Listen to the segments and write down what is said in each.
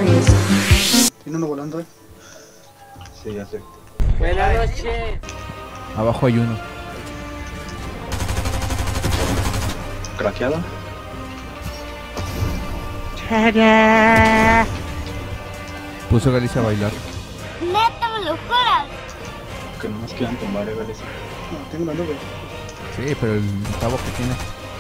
victorious. Tiene uno volando, Sí, ya sé. Buenas noches. Abajo hay uno. ¿Craqueado? Puso Galicia a bailar. ¡Neta, me lo juras! Que no nos quieran tumbar, Galicia. No, tengo una nube. Sí, pero el tabo que tiene.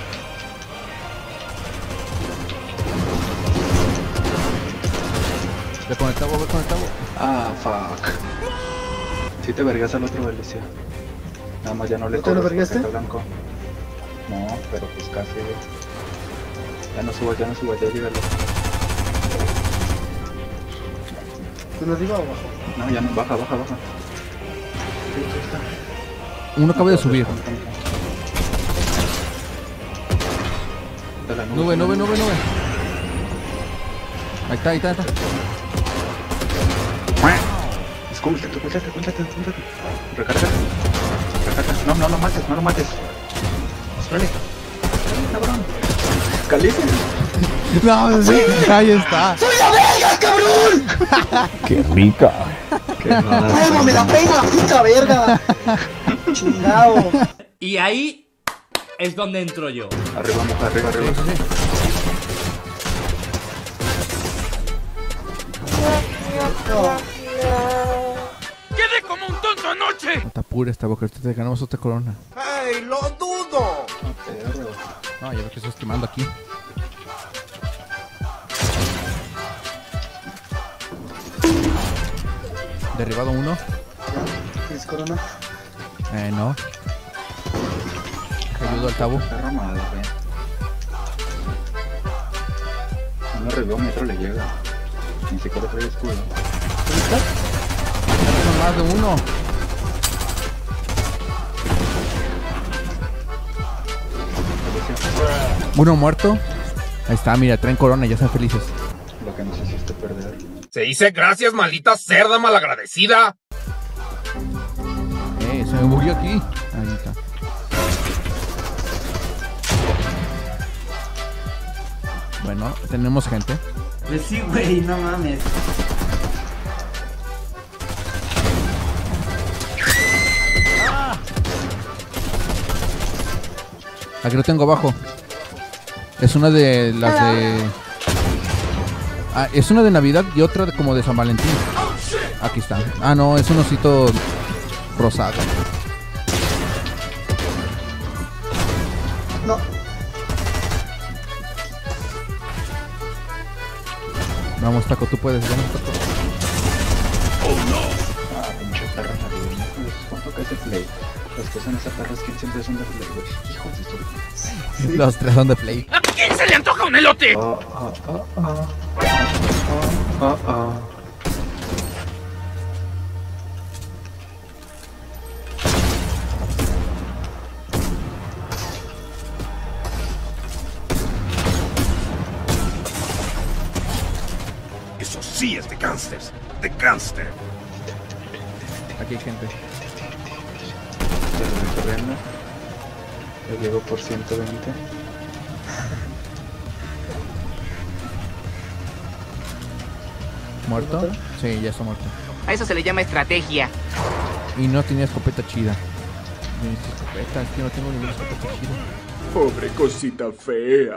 Ve con el tabo, ve con el tabo. Ah, fuck. Si te vergas al otro, Galicia. Nada más ya no le ¿No te lo corres vergaste? porque está blanco. No, pero pues casi, güey. Ya no subas, ya llégale. ¿Uno arriba o abajo? No, ya no, baja. Sí, ahí está. Uno acaba de subir. De la Nube. Ahí está. Escúchate. Recarga. No lo mates. Espérale. Cabrón. Galicia. No, sí, ahí está. ¡Soy la verga, cabrón! Qué rica. ¡Ay, me la pega la puta verga! Chingado. Y ahí es donde entro yo. Arriba. ¡Quedé como un tonto anoche! No te apures, Tabo, que te ganamos otra corona. ¡Ey, lo dudo! No, ya veo que estás quemando aquí. Derribado uno. ¿Tienes corona? No. Ayudo al Tabo. Perro madre. No revió, metro le llega. Ni siquiera trae escudo. Más de uno. Uno muerto. Ahí está, mira, traen corona, ya están felices. Lo que nos hiciste perder. Se dice gracias, maldita cerda malagradecida. Se me murió aquí. Ahí está. Bueno, tenemos gente. Pues sí, güey, no mames. Aquí lo tengo abajo. Es una de las de... Ah, es una de Navidad y otra como de San Valentín. Aquí está. Ah, no, es un osito rosado. No. Vamos, Taco, tú puedes. Vamos, Taco. Ah, pinche perro navideño. ¿Cuánto que es de play? Los que son esas perras que siempre son de play, güey. Hijos de su... Los tres son de Play. ¿A quién se le antoja un elote? Eso sí es de gangsters. De gangster. Aquí hay gente. Pero voy corriendo. Yo llego por 120. ¿Muerto? Sí, ya está muerto. A eso se le llama estrategia. Y no tenía escopeta chida. Necesito escopeta, es que no tengo ninguna escopeta chida. Pobre cosita fea.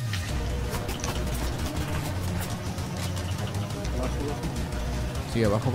Sí, abajo.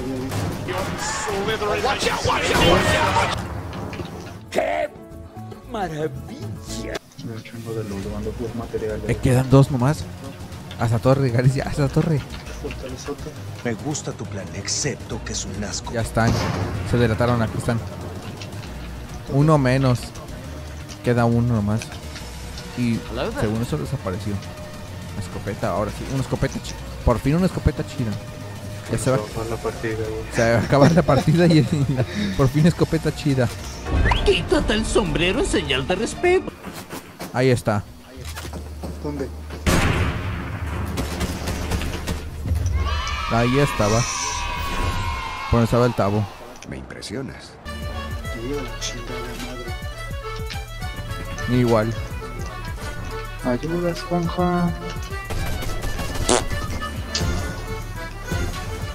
¡Qué maravilla! Me chingo de luz, ando por materiales. Quedan dos nomás. Hasta torre, Galicia, hasta torre. Fortalezote. Me gusta tu plan, excepto que es un asco. Ya están. Se delataron, aquí están. Uno menos. Queda uno nomás. Y según eso desapareció. Escopeta, ahora sí. Una escopeta chida. Por fin una escopeta chida. Ya se va a acabar la partida, güey. Se va a acabar la partida y por fin escopeta chida. Quítate el sombrero en señal de respeto. Ahí está. ¿Dónde? Ahí estaba. Por donde estaba el Tabo. Me impresionas. Tío, la chingada madre. Igual. Ayuda, Juanja.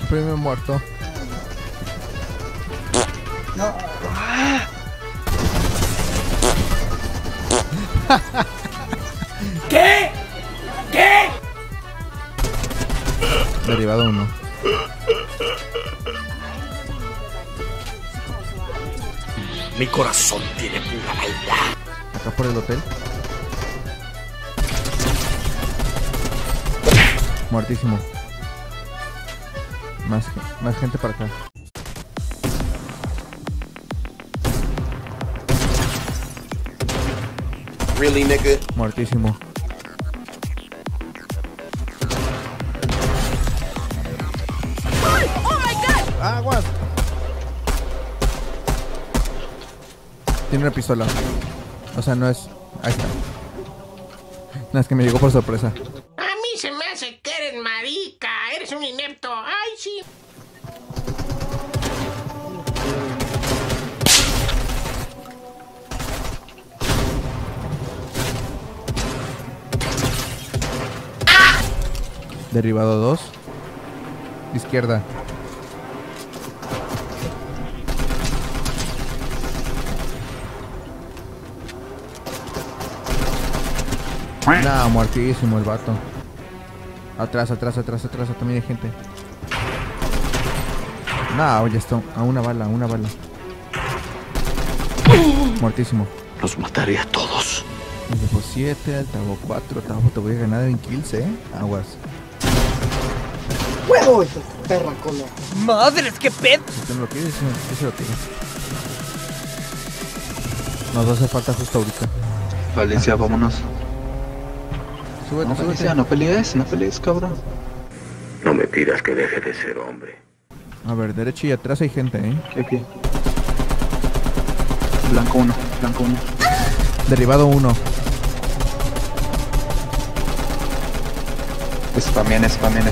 Primer muerto. No. ¿Qué? ¿Qué? Derivado 1. Mi corazón tiene pura maldad. Acá por el hotel. Muertísimo. Más gente para acá. Really, nigga? Muertísimo. ¡Aguas! Tiene una pistola. O sea, no es... Ahí está. No, es que me llegó por sorpresa. A mí se me hace que eres marica. Eres un inepto. Ay, sí. Derribado 2. Izquierda. No, muertísimo el vato. Atrás, también hay gente. No, ya está. A una bala. Muertísimo. Los mataré a todos. Depo 7, Altavo 4, Altavo te voy a ganar en kills, Aguas. ¡Huevo! Hijo de perra cola. ¡Madres, qué pedo! Si tú no lo quieres, ¿qué se lo tiras? Nos hace falta justo ahorita. Valencia, vámonos. Súbete, No, súbete. Valencia, no pelees, cabrón. No me pidas que deje de ser hombre. A ver, derecha y atrás hay gente, Aquí. Blanco 1. Derribado 1. Spamien.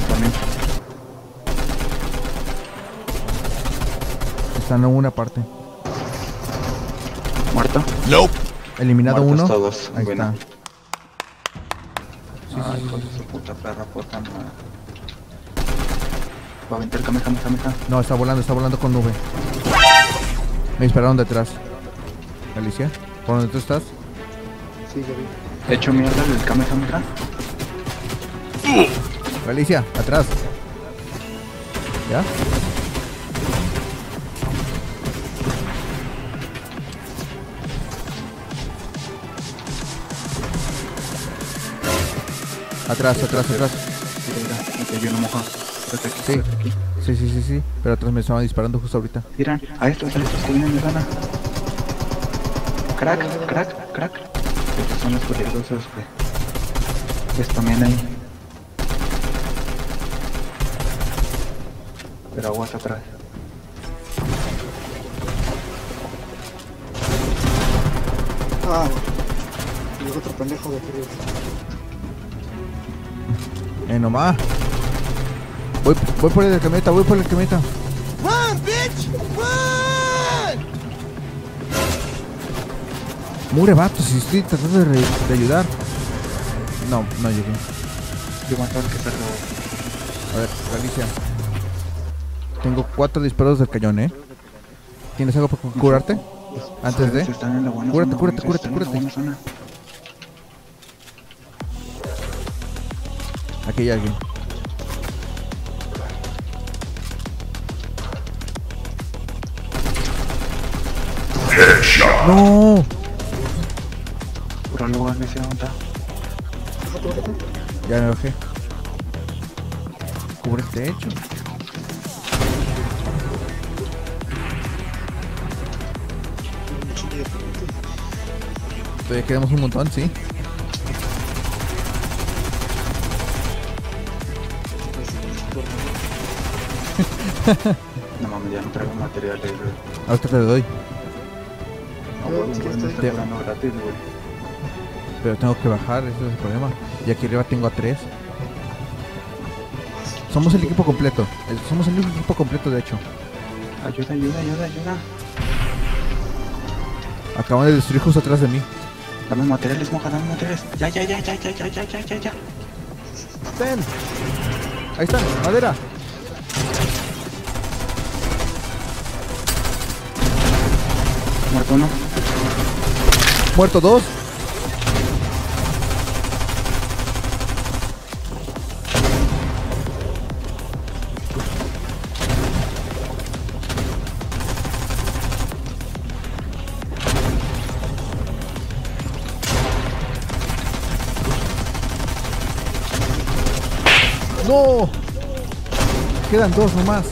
Están en una parte. ¿Muerto? Eliminado Muertos 1. todos. Ahí Bueno. está. Ay, hijo de su puta perra, puta madre. Va a aventar Kamehameha. No, está volando con nube. Me dispararon detrás. Alicia, ¿por dónde tú estás? Sí, ya vi. He hecho mierda el Kamehameha. Alicia, atrás. ¿Ya? Atrás. Mira, me cayó una moja. Espérate aquí. Sí. Pero atrás me estaban disparando justo ahorita. Miran, a estos que vienen de gana. Crack. Estos son los peligrosos, güey. Pues también hay. Pero aguas atrás. Ah, llegó otro pendejo de frío. Nomás. Voy por el camioneta, Run, bitch! Run! Mure, vato, si estoy tratando de ayudar. No llegué. Yo mato al que perro. A ver, Alicia. Tengo 4 disparos del cañón, ¿Tienes algo para curarte? Antes de... Están en la buena Cúrate. zona, están en la buena zona. Aquí hay alguien. ¡No! Puro lugar, me hicieron montar. Ya me bajé. Cubre el techo. Todavía quedamos un montón, sí. No mames, ya no traigo materiales, güey. Ahorita te doy. No, güey, me está cobrando gratis, güey. Pero tengo que bajar, ese es el problema. Y aquí arriba tengo a 3. Somos el equipo completo. Somos el único equipo completo, de hecho. Ayuda. Acaban de destruir justo atrás de mí. Dame materiales, moja, dame materiales. Ya. ¡Ven! Ahí están, madera. Muerto uno. Muerto 2. ¡No! Quedan 2 nomás.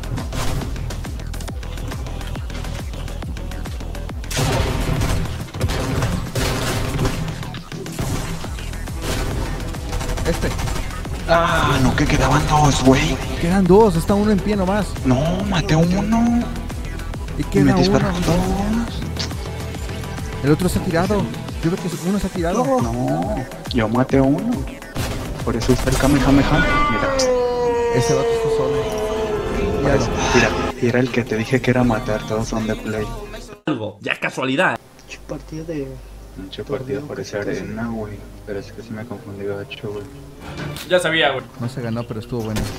Ah, no, que quedaban 2, güey. Quedan 2, está uno en pie nomás. No, maté uno. Y Y queda me uno. dispararon 2. El otro se ha tirado. Yo veo que uno se ha tirado. No, yo maté uno. Por eso está el Kamehameha. Mira, Ese vato está solo. por eso. Mira, era el que te dije que era matar. Todos son de play. Algo, ya es casualidad. Partida de... Mucho partido por esa arena, güey. Pero es que sí me confundí gacho, güey. Ya sabía, güey. No se ganó, pero estuvo bueno.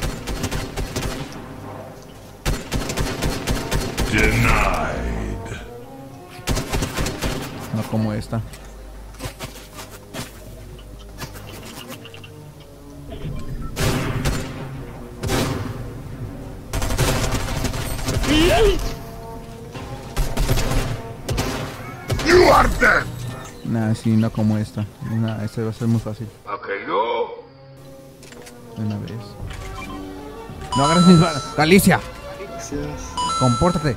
Denied. No como esta. You are dead. Nah, sí, no como esta. Nah, esta va a ser muy fácil. Okay, no. De una vez. No agarres mis balas. Galicia, Gracias. compórtate.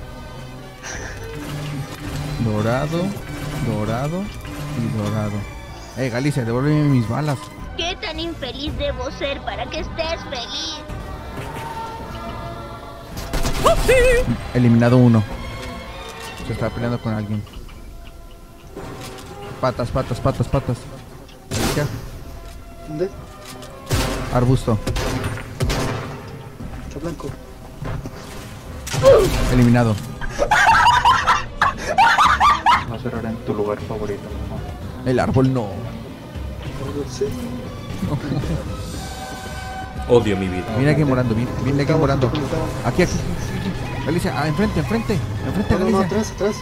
Dorado, dorado y dorado. Galicia, devuélveme mis balas. ¿Qué tan infeliz debo ser para que estés feliz? Eliminado uno. Se está peleando con alguien. Patas, patas, patas, patas. Galicia, ¿Dónde? arbusto. Está blanco. Eliminado. Va a cerrar en tu lugar favorito, ¿no? El árbol no. Sí. Odio mi vida. Viene aquí morando, viene aquí morando. Conectado. Aquí, aquí. Galicia, enfrente, enfrente. Enfrente, No, no, Galicia. atrás, atrás.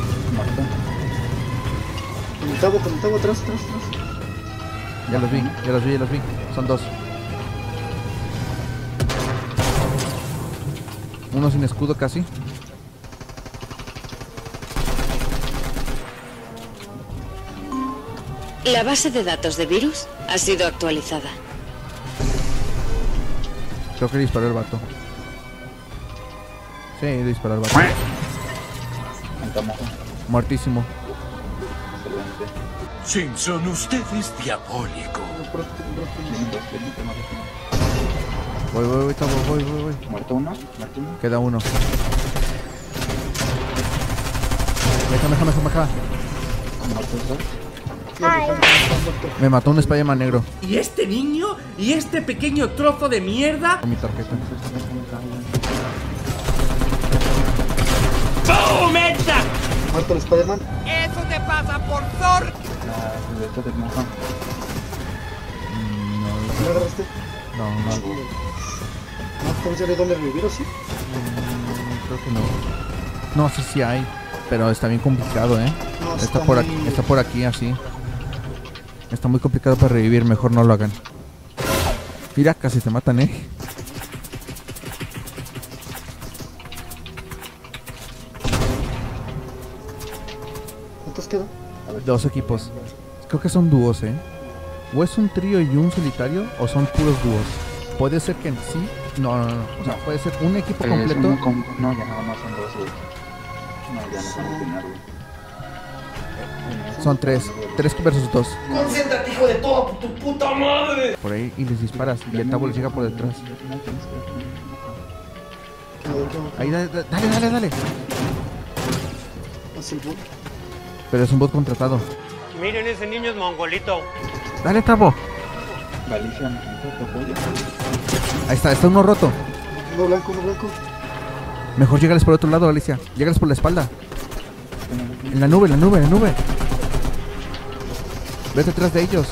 Conectado, atrás, atrás, atrás. Ya los vi, ya los vi, ya los vi. Son 2. Uno sin escudo casi. La base de datos de virus ha sido actualizada. Creo que disparó el vato. Sí, disparó el vato. Estamos Muertísimo. excelente. Simpson, usted es diabólico. Voy, Tabo, voy. Muerto uno, muerto uno. Queda uno. Déjame. Muerto dos. Me mató un Spider-Man negro ¿Y este niño? ¿Y este pequeño trozo de mierda? con mi tarjeta. ¡Boom! ¡Esta! Muerto el Spider-Man. ¡Eso te pasa por Thor! La de del Mohan. ¿Me lo agarraste? No, No, entonces le doy revivir o sí. creo que no. No, sí hay. Pero está bien complicado, No, Está por aquí, está por aquí, así. Está muy complicado para revivir, mejor no lo hagan. Mira, casi te matan, ¿Cuántos quedan? 2 equipos. Creo que son dúos, O es un trío y un solitario, o son puros dúos. Puede ser que en sí. No. O sea, puede ser un equipo completo. No, ya nada más son 2, güey. No, ya no van a tener, güey. Son 3. 3 versus 2. Concéntrate, hijo de toda tu puta madre. Por ahí y les disparas. Y el Tabo les llega por detrás. Ahí, dale. Hace el bot. Pero es un bot contratado. Miren, ese niño es mongolito. Dale, Tabo. Galicia, me siento tu apoyo. Ahí está uno roto. Uno blanco. Mejor llégales por otro lado, Alicia. Llégales por la espalda. En la nube. Vete atrás de ellos.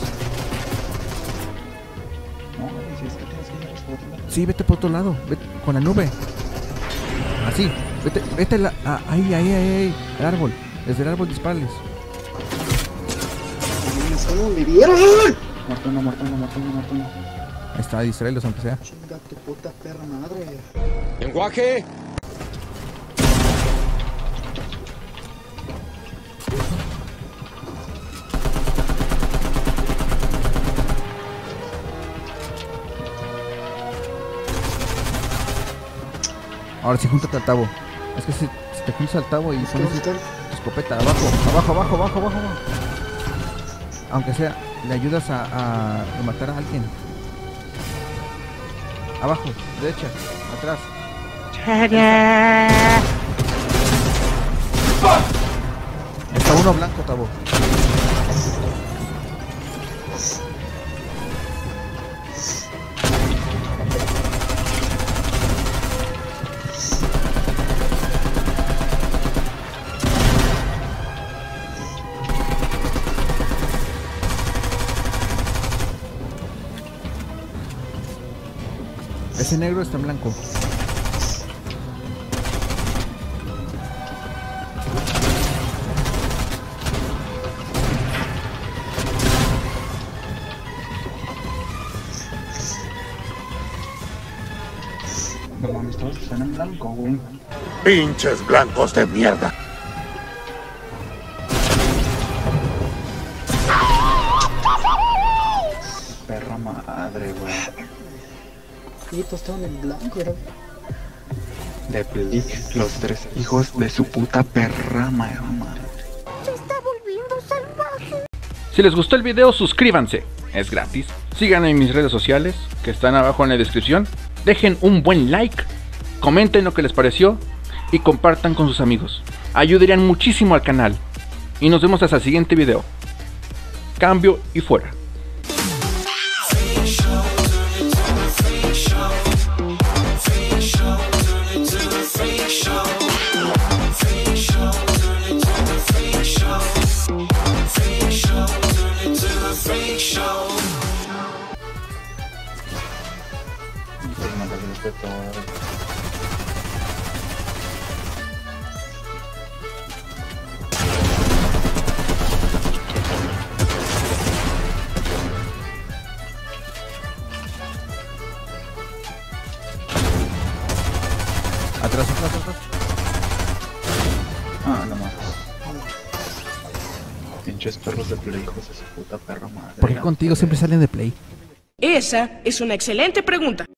No, Galicia, es que tienes que ir por otro lado. Sí, vete por otro lado. Vete con la nube. Así. Vete ahí. El árbol. Desde el árbol dispárales. ¿Cómo me vieron? Muerto uno. Ahí está, distraerlos aunque sea. Chinga tu puta perra madre. Lenguaje. Ahora sí, júntate al Tavo. Es que si te juntas al Tavo y pones tu escopeta, abajo. Aunque sea, le ayudas a matar a alguien. Abajo, derecha, atrás. Está uno blanco, Tavo. Ese negro está en blanco. No mames, todos están en blanco, güey. Pinches blancos de mierda. Perra madre, güey. Y todos estaban en blanco, era. De Play, los tres hijos de su puta perra madre. Se está volviendo salvaje. Si les gustó el video, suscríbanse, es gratis. Síganme en mis redes sociales, que están abajo en la descripción. Dejen un buen like, comenten lo que les pareció y compartan con sus amigos. Ayudarían muchísimo al canal. Y nos vemos hasta el siguiente video. Cambio y fuera. Atrás. Ah, no más. Pinches perros de Play, hijos de su puta perra madre. ¿Por qué contigo siempre salen de Play? Esa es una excelente pregunta.